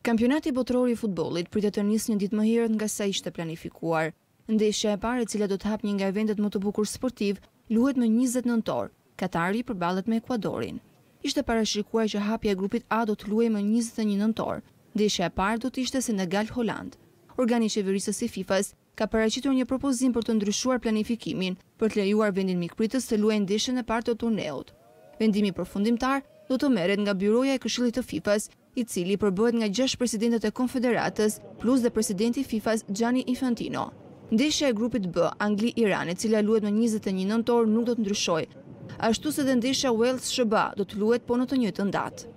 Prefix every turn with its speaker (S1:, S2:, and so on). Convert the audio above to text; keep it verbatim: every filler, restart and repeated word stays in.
S1: Kampionati botëror i futbollit pritet të nisë një ditë më herët nga sa ishte planifikuar. Ndeshja e parë, e cila do të hap një nga eventet më të bukur sportiv, luhet më njëzet nëntor. Katari përballet me Ekuadorin. Ishte parashikuar që hapja e grupit A do të luhej më njëzet e një nëntor. Ndeshja e parë do të ishte Senegal-Holand. Organi i qeverisës së FIFA-s ka paraqitur një propozim për të ndryshuar planifikimin, për të lejuar vendin mikpritës të luajë ndeshjen e parë të turneut. Vendimi përfundimtar do të merret nga byroja e Këshillit të FIFA-s, i cili përbëhet nga gjashtë presidentët e Konfederatës plus dhe presidenti i FIFA-s Gianni Infantino. Ndeshja e grupit B, Angli-Iran, e cila luhet më njëzet e një nëntor, nuk do të ndryshojë. Ashtu se dhe ndeshja Wales-Shqipëri do të luhet po në të njëjtën datë.